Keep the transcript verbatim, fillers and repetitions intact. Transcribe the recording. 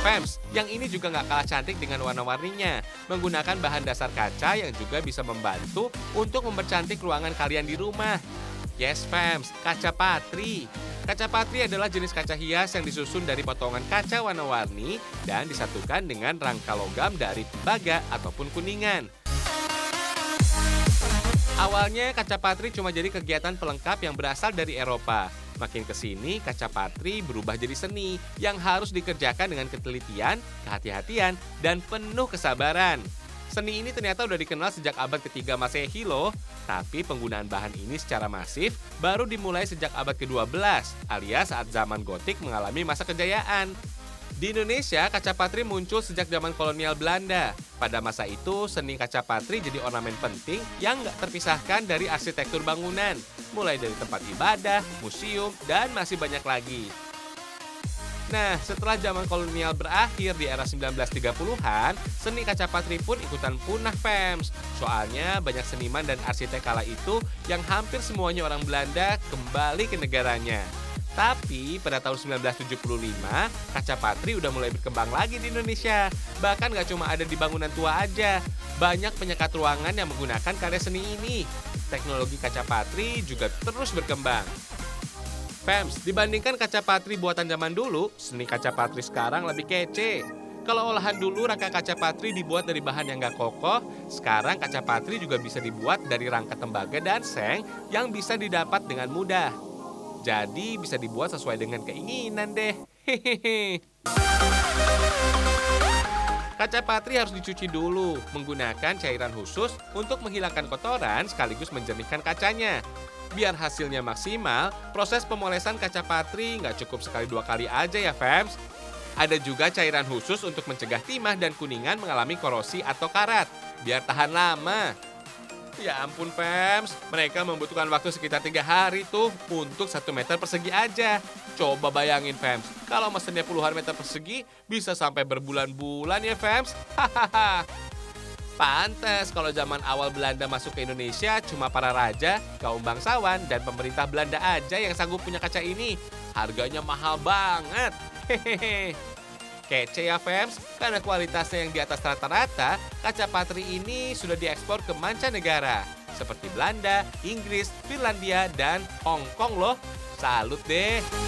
Fems, yang ini juga nggak kalah cantik dengan warna-warninya. Menggunakan bahan dasar kaca yang juga bisa membantu untuk mempercantik ruangan kalian di rumah. Yes, Fems, kaca patri. Kaca patri adalah jenis kaca hias yang disusun dari potongan kaca warna-warni dan disatukan dengan rangka logam dari tembaga ataupun kuningan. Awalnya kaca patri cuma jadi kegiatan pelengkap yang berasal dari Eropa. Makin kesini, kaca patri berubah jadi seni yang harus dikerjakan dengan ketelitian, kehati-hatian, dan penuh kesabaran. Seni ini ternyata udah dikenal sejak abad ketiga Masehi loh, tapi penggunaan bahan ini secara masif baru dimulai sejak abad kedua belas, alias saat zaman Gotik mengalami masa kejayaan. Di Indonesia, kaca patri muncul sejak zaman kolonial Belanda. Pada masa itu, seni kaca patri jadi ornamen penting yang nggak terpisahkan dari arsitektur bangunan, mulai dari tempat ibadah, museum, dan masih banyak lagi. Nah, setelah zaman kolonial berakhir di era sembilan belas tiga puluhan, seni kaca patri pun ikutan punah, Fems. Soalnya banyak seniman dan arsitek kala itu yang hampir semuanya orang Belanda kembali ke negaranya. Tapi pada tahun sembilan belas tujuh puluh lima, kaca patri udah mulai berkembang lagi di Indonesia. Bahkan gak cuma ada di bangunan tua aja, banyak penyekat ruangan yang menggunakan karya seni ini. Teknologi kaca patri juga terus berkembang. Fems, dibandingkan kaca patri buatan zaman dulu, seni kaca patri sekarang lebih kece. Kalau olahan dulu rangka kaca patri dibuat dari bahan yang gak kokoh, sekarang kaca patri juga bisa dibuat dari rangka tembaga dan seng yang bisa didapat dengan mudah. Jadi bisa dibuat sesuai dengan keinginan deh. Hehehe. Kaca patri harus dicuci dulu menggunakan cairan khusus untuk menghilangkan kotoran sekaligus menjernihkan kacanya. Biar hasilnya maksimal, proses pemolesan kaca patri nggak cukup sekali dua kali aja ya, Fems. Ada juga cairan khusus untuk mencegah timah dan kuningan mengalami korosi atau karat, biar tahan lama. Ya ampun, Fems, mereka membutuhkan waktu sekitar tiga hari tuh untuk satu meter persegi aja. Coba bayangin, Fems, kalau mesennya puluhan meter persegi bisa sampai berbulan-bulan ya, Fems. Hahaha. Pantes kalau zaman awal Belanda masuk ke Indonesia cuma para raja, kaum bangsawan, dan pemerintah Belanda aja yang sanggup punya kaca ini. Harganya mahal banget. Hehehe. Kece ya, Fems, karena kualitasnya yang di atas rata-rata, kaca patri ini sudah diekspor ke mancanegara seperti Belanda, Inggris, Finlandia, dan Hong Kong loh. Salut deh.